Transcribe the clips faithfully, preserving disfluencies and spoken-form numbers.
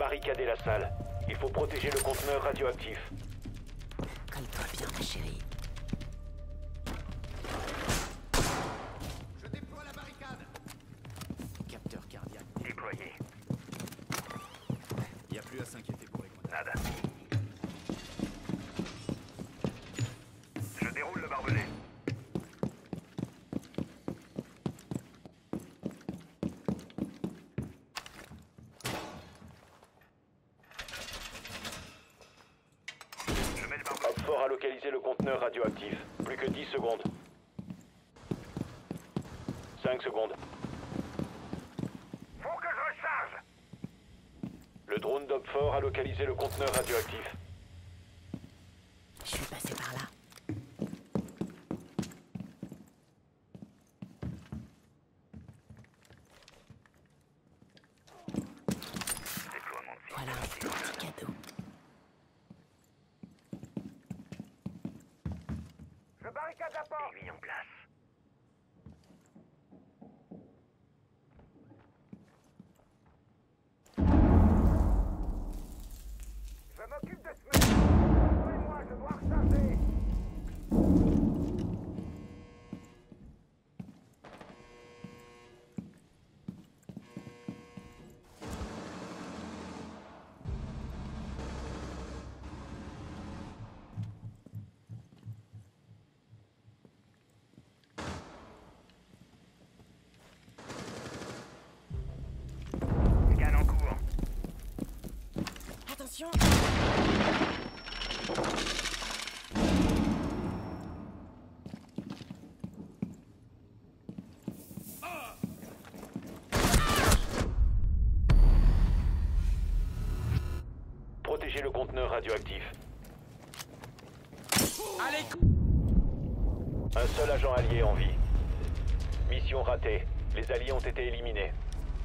barricader la salle. Il faut protéger le conteneur radioactif. Colle-toi bien, ma chérie. Je déploie la barricade. Capteur cardiaque. Déployé. Y a plus à s'inquiéter pour les grenades. Nada. Je déroule le barbelé. Fort a localisé le conteneur radioactif. Plus que dix secondes. cinq secondes. Faut que je recharge. Le drone d'Opfort a localisé le conteneur radioactif. Je suis passé par là. Voilà un petit cadeau. Je barricade la porte. Mis en place. Je m'occupe de ce mec. Moi, je dois recharger. Scan en cours. Attention! Protégez le conteneur radioactif. Allez! Un seul agent allié en vie. Mission ratée. Les alliés ont été éliminés.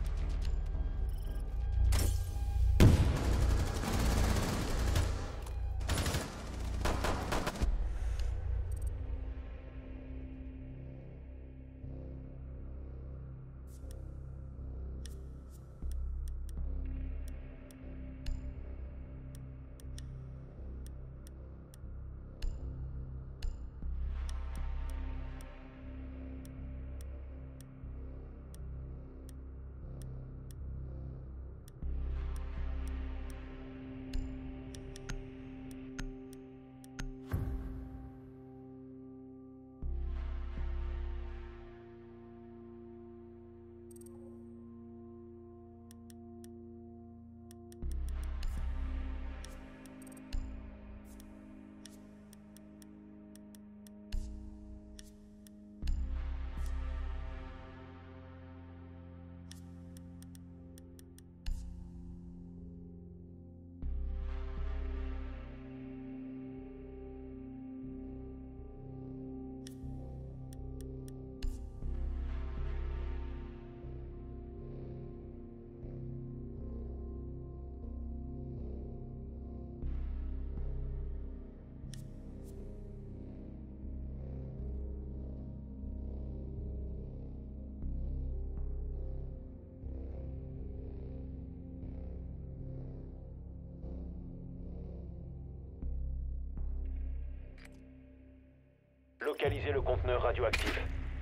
Localisez le conteneur radioactif.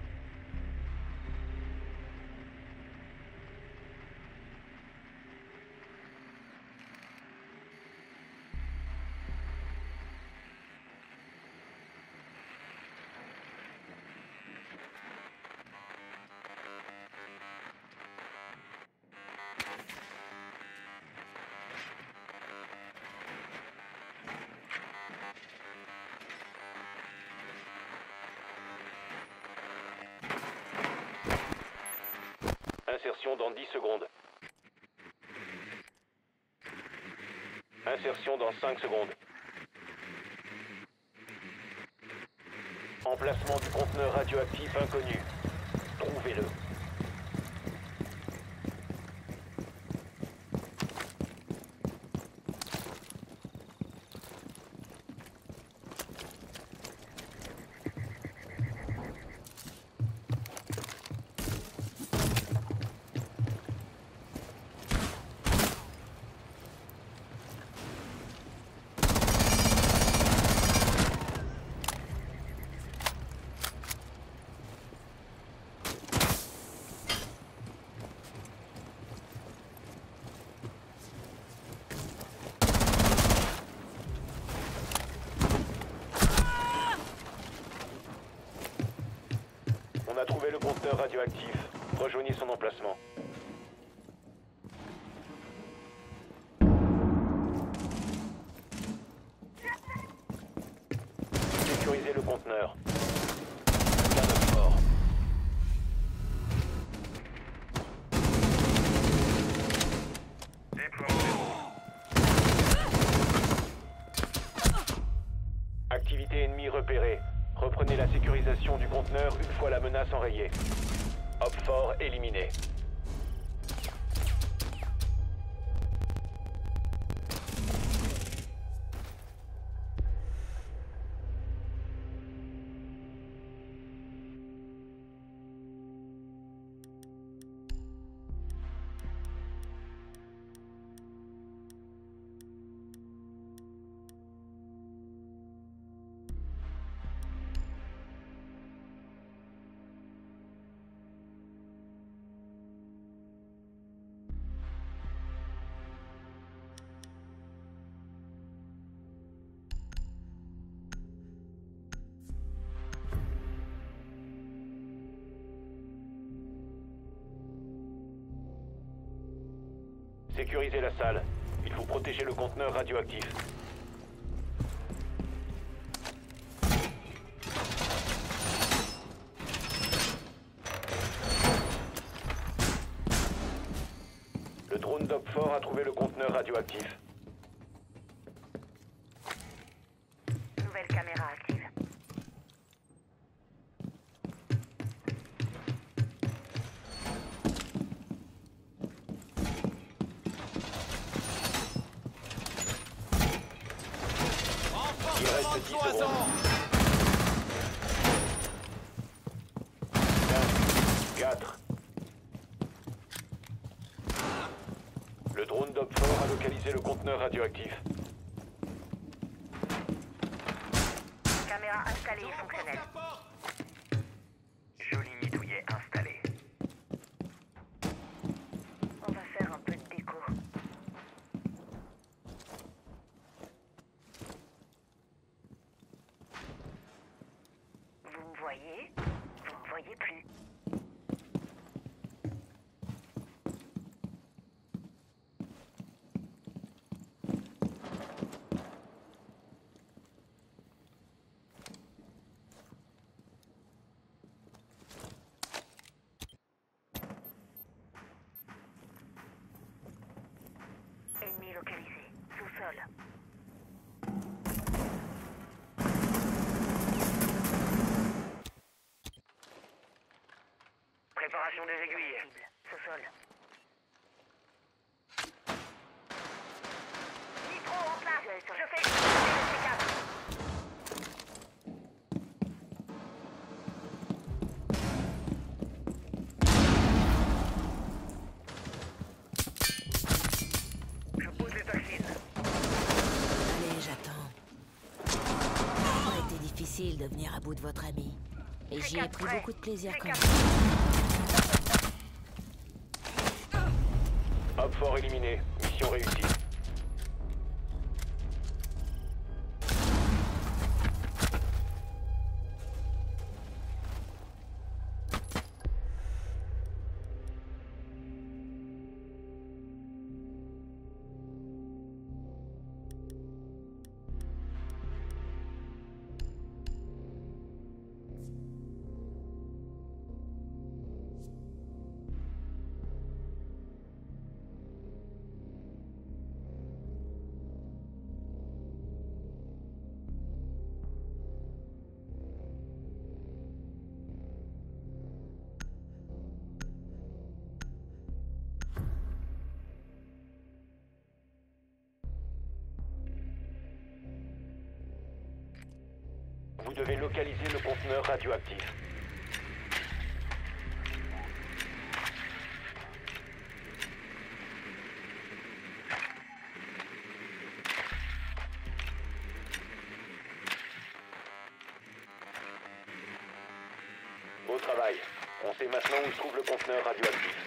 Insertion dans dix secondes. Insertion dans cinq secondes. Emplacement du conteneur radioactif inconnu. Trouvez-le. On a trouvé le conteneur radioactif. Rejoignez son emplacement. Sécurisez le conteneur. Garde fort. Activité ennemie repérée. Reprenez la sécurisation du conteneur une fois la menace enrayée. Hop fort éliminé. Sécurisez la salle. Il faut protéger le conteneur radioactif. Le drone d'Opfort a trouvé le conteneur radioactif. Nouvelle caméra active. Il reste dix secondes. cinq, quatre. Le drone d'Opfort a localisé le conteneur radioactif. Caméra installée et fonctionnelle. Joli nidouillet installé. On va faire un peu de déco. Vous me voyez? Vous me voyez plus. Ennemi localisé. Sous-sol. Préparation des aiguilles. Sous-sol. Nitro en place. Je fais le C quatre. Je pose les toxines. Allez, j'attends. Ça a été difficile de venir à bout de votre ami. Et j'y ai pris beaucoup de plaisir quand même. Opfort éliminé. Mission réussie. Vous devez localiser le conteneur radioactif. Beau travail. On sait maintenant où se trouve le conteneur radioactif.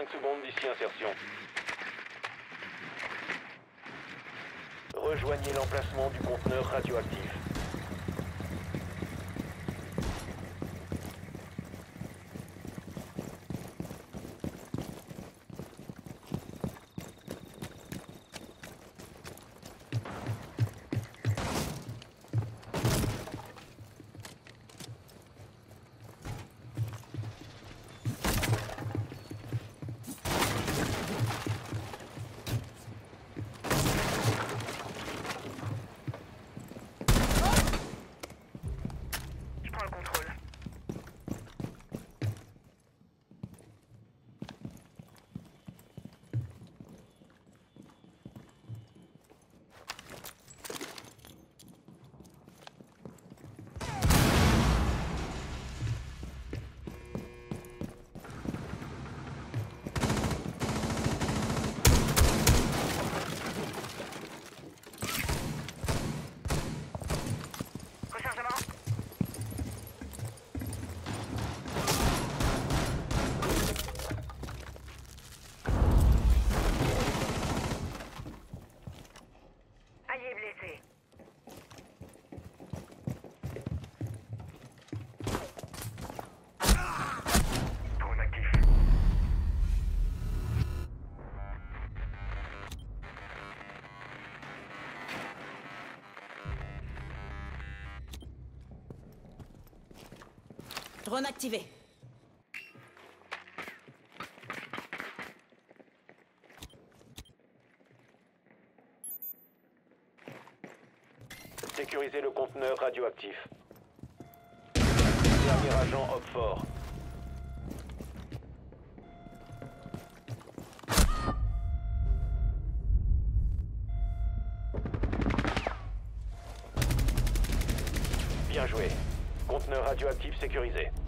cinq secondes d'ici insertion. Rejoignez l'emplacement du conteneur radioactif. Je prends le contrôle. Rechargement. Allié blessé. Drone actif. Drone activé. Sécurisez le conteneur radioactif. Dernier agent Hop fort. Bien joué. Conteneur radioactif sécurisé.